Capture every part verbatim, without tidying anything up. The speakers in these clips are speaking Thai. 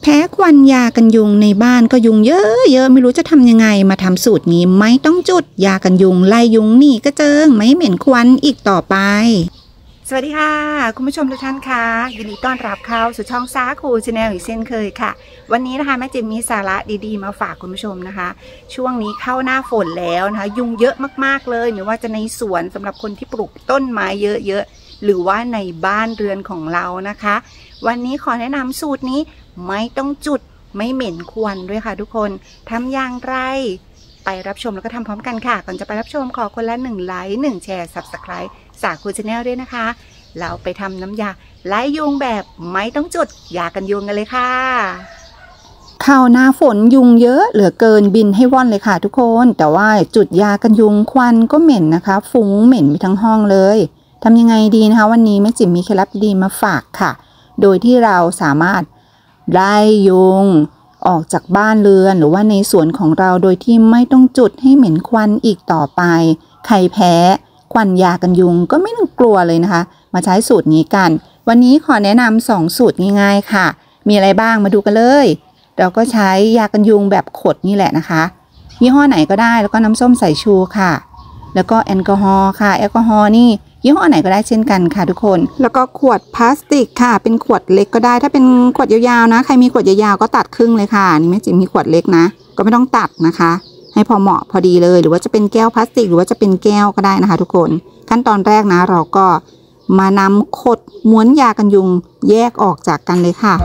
พ้ควันยากันยุงในบ้านก็ยุงเยอะๆไม่รู้จะทำยังไงมาทำสูตรนี้ไม่ต้องจุดยากันยุงไล่ยุงหนีกระเจิงไม่เหม็นควันอีกต่อไปสวัสดีค่ะคุณผู้ชมทุกท่านค่ะยินดีต้อนรับเข้าสู่ช่องสาคูชาแนลอีกเช่นเคยค่ะวันนี้นะคะแม่จิ๋มมีสาระดีๆมาฝากคุณผู้ชมนะคะช่วงนี้เข้าหน้าฝนแล้วนะคะยุงเยอะมากๆเลยไม่ว่าจะในสวนสำหรับคนที่ปลูกต้นไม้เยอะๆหรือว่าในบ้านเรือนของเรานะคะวันนี้ขอแนะนำสูตรนี้ไม่ต้องจุดไม่เหม็นควันด้วยค่ะทุกคนทำอย่างไรไปรับชมแล้วก็ทำพร้อมกันค่ะก่อนจะไปรับชมขอคนละหนึ่งไลค์หนึ่งแชร์ ซับสไครบ์ สาคูชาแนลด้วยนะคะเราไปทำน้ำยาไล่ยุงแบบไม่ต้องจุดยากันยุงกันเลยค่ะเข้าหน้าฝนยุงเยอะเหลือเกินบินให้ว่อนเลยค่ะทุกคนแต่ว่าจุดยากันยุงควันก็เหม็นนะคะฟุ้งเหม็นไปทั้งห้องเลยทำยังไงดีนะคะวันนี้แม่จิ๋มมีเคล็ดลับดีมาฝากค่ะโดยที่เราสามารถไล่ยุงออกจากบ้านเรือนหรือว่าในสวนของเราโดยที่ไม่ต้องจุดให้เหม็นควันอีกต่อไปใครแพ้ควันยากันยุงก็ไม่ต้องกลัวเลยนะคะมาใช้สูตรนี้กันวันนี้ขอแนะนำสองสูตรง่ายๆค่ะมีอะไรบ้างมาดูกันเลยเราก็ใช้ยากันยุงแบบขดนี่แหละนะคะยี่ห้อไหนก็ได้แล้วก็น้ำส้มสายชูค่ะแล้วก็แอลกอฮอล์ค่ะแอลกอฮอล์นี่ยี่ห้อไหนก็ได้เช่นกันค่ะทุกคนแล้วก็ขวดพลาสติกค่ะเป็นขวดเล็กก็ได้ถ้าเป็นขวดยาวๆนะใครมีขวดยาวๆก็ตัดครึ่งเลยค่ะนี่แม่จิ๋มมีขวดเล็กนะก็ไม่ต้องตัดนะคะให้พอเหมาะพอดีเลยหรือว่าจะเป็นแก้วพลาสติกหรือว่าจะเป็นแก้วก็ได้นะคะทุกคนขั้นตอนแรกนะเราก็มานำขดม้วนยากันยุงแยกออกจากกันเลยค่ะ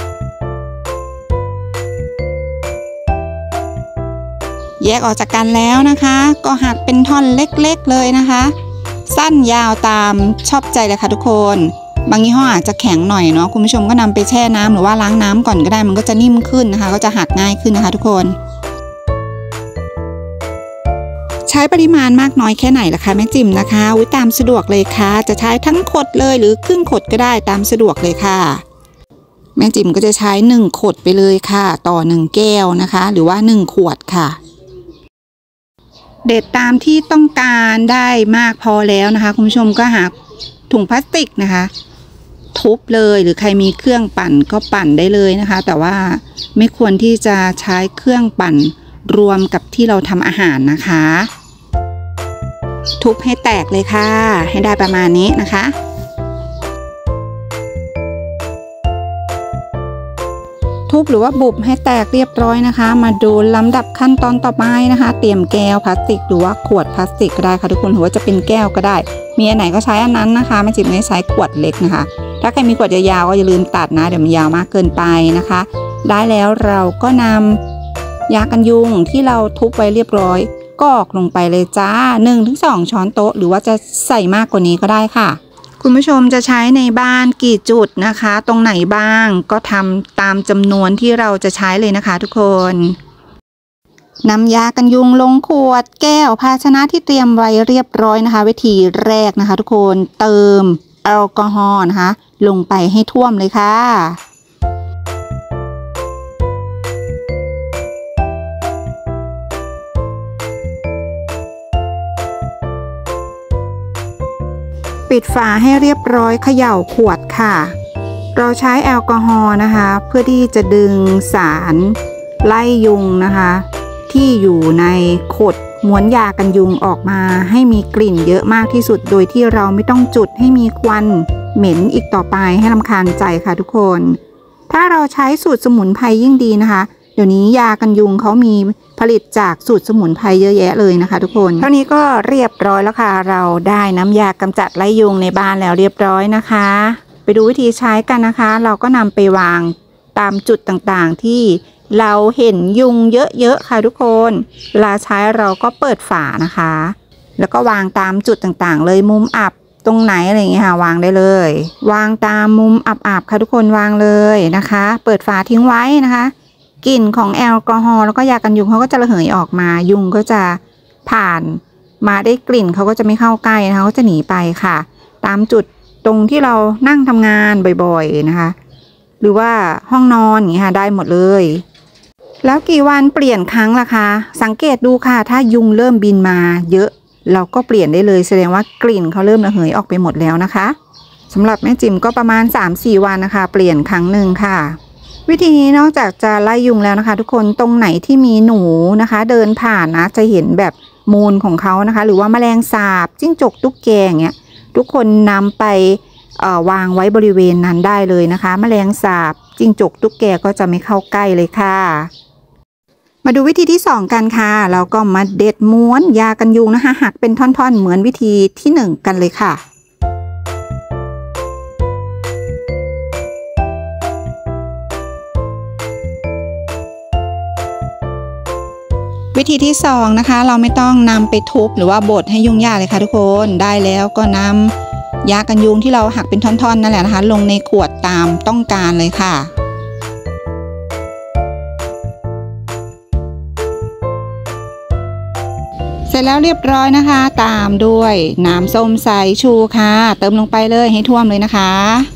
แยกออกจากกันแล้วนะคะก็หักเป็นท่อนเล็กๆเลยนะคะสั้นยาวตามชอบใจเลยค่ะทุกคนบางยี่ห้ออาจจะแข็งหน่อยเนาะคุณผู้ชมก็นำไปแช่น้ำหรือว่าล้างน้ำก่อนก็ได้มันก็จะนิ่มขึ้นนะคะก็จะหักง่ายขึ้นนะคะทุกคนใช้ปริมาณมากน้อยแค่ไหนล่ะคะแม่จิ๋มนะคะวิตามสะดวกเลยค่ะจะใช้ทั้งขดเลยหรือครึ่งขดก็ได้ตามสะดวกเลยค่ะแม่จิ๋มก็จะใช้หนึ่งขดไปเลยค่ะต่อหนึ่งแก้วนะคะหรือว่าหนึ่งขวดค่ะเด็ดตามที่ต้องการได้มากพอแล้วนะคะคุณผู้ชมก็หาถุงพลาสติกนะคะทุบเลยหรือใครมีเครื่องปั่นก็ปั่นได้เลยนะคะแต่ว่าไม่ควรที่จะใช้เครื่องปั่นรวมกับที่เราทำอาหารนะคะทุบให้แตกเลยค่ะให้ได้ประมาณนี้นะคะทุบหรือว่าบุบให้แตกเรียบร้อยนะคะมาดูลำดับขั้นตอนต่อไปนะคะเตรียมแก้วพลาสติกหรือว่าขวดพลาสติกก็ได้ค่ะทุกคนหรือว่าจะเป็นแก้วก็ได้มีอันไหนก็ใช้อันนั้นนะคะไม่จิบไม่ใช้ขวดเล็กนะคะถ้าใครมีขวดยาวๆก็อย่าลืมตัดนะเดี๋ยวมันยาวมากเกินไปนะคะได้แล้วเราก็นำยากันยุงที่เราทุบไว้เรียบร้อยกรอกลงไปเลยจ้า หนึ่งถึงสอง ช้อนโต๊ะหรือว่าจะใส่มากกว่านี้ก็ได้ค่ะคุณผู้ชมจะใช้ในบ้านกี่จุดนะคะตรงไหนบ้างก็ทำตามจำนวนที่เราจะใช้เลยนะคะทุกคนนำยากันยุงลงขวดแก้วภาชนะที่เตรียมไว้เรียบร้อยนะคะวิธีแรกนะคะทุกคนเติมแอลกอฮอล์นะคะลงไปให้ท่วมเลยค่ะปิดฝาให้เรียบร้อยเขย่าขวดค่ะเราใช้แอลกอฮอล์นะคะเพื่อที่จะดึงสารไล่ยุงนะคะที่อยู่ในขดม้วนยากันยุงออกมาให้มีกลิ่นเยอะมากที่สุดโดยที่เราไม่ต้องจุดให้มีควันเหม็นอีกต่อไปให้รำคาญใจค่ะทุกคนถ้าเราใช้สูตรสมุนไพรยิ่งดีนะคะเดี๋ยวนี้ยากันยุงเขามีผลิตจากสูตรสมุนไพรเยอะแยะเลยนะคะทุกคนเท่านี้ก็เรียบร้อยแล้วค่ะเราได้น้ำยากำจัดไล่ยุงในบ้านแล้วเรียบร้อยนะคะไปดูวิธีใช้กันนะคะเราก็นำไปวางตามจุดต่างๆที่เราเห็นยุงเยอะๆค่ะทุกคนเวลาใช้เราก็เปิดฝานะคะแล้วก็วางตามจุดต่างๆเลยมุมอับตรงไหนอะไรอย่างเงี้ยค่ะวางได้เลยวางตามมุมอับๆค่ะทุกคนวางเลยนะคะเปิดฝาทิ้งไว้นะคะกลิ่นของแอลกอฮอล์แล้วก็ยากันยุงเขาก็จะระเหยออกมายุงก็จะผ่านมาได้กลิ่นเขาก็จะไม่เข้าใกล้นะคะเขาจะหนีไปค่ะตามจุดตรงที่เรานั่งทำงานบ่อยๆนะคะหรือว่าห้องนอนอย่างนี้ค่ะได้หมดเลยแล้วกี่วันเปลี่ยนครั้งล่ะคะสังเกตดูค่ะถ้ายุงเริ่มบินมาเยอะเราก็เปลี่ยนได้เลยแสดงว่ากลิ่นเขาเริ่มระเหยออกไปหมดแล้วนะคะสำหรับแม่จิ๋มก็ประมาณ สามถึงสี่ วันนะคะเปลี่ยนครั้งหนึ่งค่ะวิธีนี้นอกจากจะไล่ยุงแล้วนะคะทุกคนตรงไหนที่มีหนูนะคะเดินผ่านนะจะเห็นแบบมูลของเขานะคะหรือว่าแมลงสาบจิ้งจกตุ๊กแกอย่างเงี้ยทุกคนนำไปวางไว้บริเวณนั้นได้เลยนะคะแมลงสาบจิ้งจกตุ๊กแกก็จะไม่เข้าใกล้เลยค่ะมาดูวิธีที่สองกันค่ะเราก็มาเด็ดม้วนยากันยุงนะคะหักเป็นท่อนๆเหมือนวิธีที่หนึ่งกันเลยค่ะวิธีที่สองนะคะเราไม่ต้องนำไปทุบหรือว่าบดให้ยุ่งยากเลยค่ะทุกคนได้แล้วก็นำยากันยุงที่เราหักเป็นท่อนๆนั่นแหละนะคะลงในขวดตามต้องการเลยค่ะเสร็จแล้วเรียบร้อยนะคะตามด้วยน้ำส้มสายชูค่ะเติมลงไปเลยให้ท่วมเลยนะคะ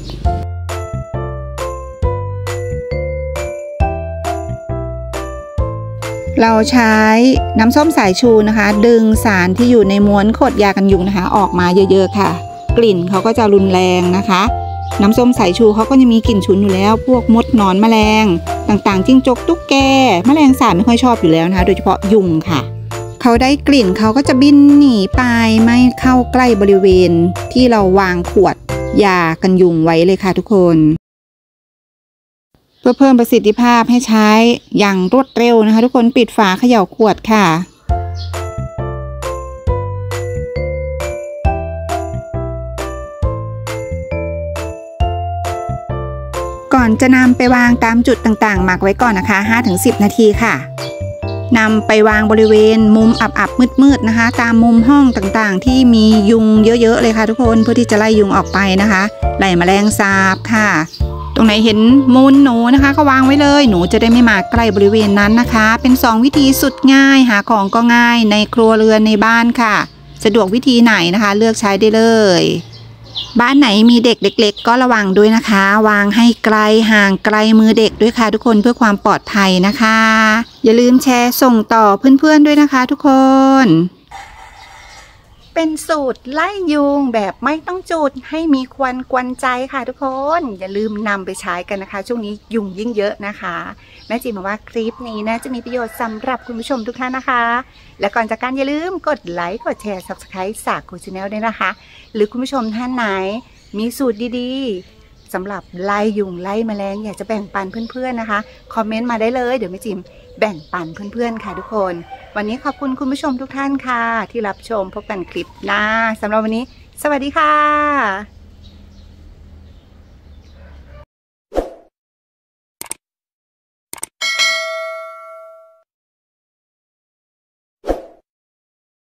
เราใช้น้ำส้มสายชูนะคะดึงสารที่อยู่ในม้วนขวดยากันยุงนะคะออกมาเยอะๆค่ะกลิ่นเขาก็จะรุนแรงนะคะน้ำส้มสายชูเขาก็จะมีกลิ่นฉุนอยู่แล้วพวกมดหนอนแมลงต่างๆจิ้งจกตุ๊กแกแมลงสาบไม่ค่อยชอบอยู่แล้วนะคะโดยเฉพาะยุงค่ะเขาได้กลิ่นเขาก็จะบินหนีไปไม่เข้าใกล้บริเวณที่เราวางขวดยากันยุงไว้เลยค่ะทุกคนเพื่อเพิ่มประสิทธิภาพให้ใช้อย่างรวดเร็วนะคะทุกคนปิดฝาเขย่าขวดค่ะก่อนจะนำไปวางตามจุดต่างๆหมักไว้ก่อนนะคะ ห้าถึงสิบ นาทีค่ะนำไปวางบริเวณมุมอับๆมืดๆนะคะตามมุมห้องต่างๆที่มียุงเยอะๆเลยค่ะทุกคนเพื่อที่จะไล่ยุงออกไปนะคะไล่แมลงสาบค่ะตรงไหนเห็นมูลหนูนะคะก็วางไว้เลยหนูจะได้ไม่มาใกล้บริเวณนั้นนะคะเป็นสองวิธีสุดง่ายหาของก็ง่ายในครัวเรือนในบ้านค่ะสะดวกวิธีไหนนะคะเลือกใช้ได้เลยบ้านไหนมีเด็กเล็กๆก็ระวังด้วยนะคะวางให้ไกลห่างไกลมือเด็กด้วยค่ะทุกคนเพื่อความปลอดภัยนะคะอย่าลืมแชร์ส่งต่อเพื่อนๆด้วยนะคะทุกคนเป็นสูตรไล่ยุงแบบไม่ต้องจุดให้มีควันกวนใจค่ะทุกคนอย่าลืมนำไปใช้กันนะคะช่วงนี้ยุงยิ่งเยอะนะคะแม่จีบอกว่าคลิปนี้นะจะมีประโยชน์สำหรับคุณผู้ชมทุกท่านนะคะและก่อนจากการอย่าลืมกดไลค์กดแชร์ ซับสไครบ์ สาคูชาแนลด้วยนะคะหรือคุณผู้ชมท่านไหนมีสูตรดีๆสำหรับไล่ยุงไล่แมลงอยากจะแบ่งปันเพื่อนๆนะคะคอมเมนต์มาได้เลยเดี๋ยวแม่จิมแบ่งปันเพื่อนๆค่ะทุกคนวันนี้ขอบคุณคุณผู้ชมทุกท่านค่ะที่รับชมพบกันคลิปหน้าสำหรับวันนี้สวัสดีค่ะ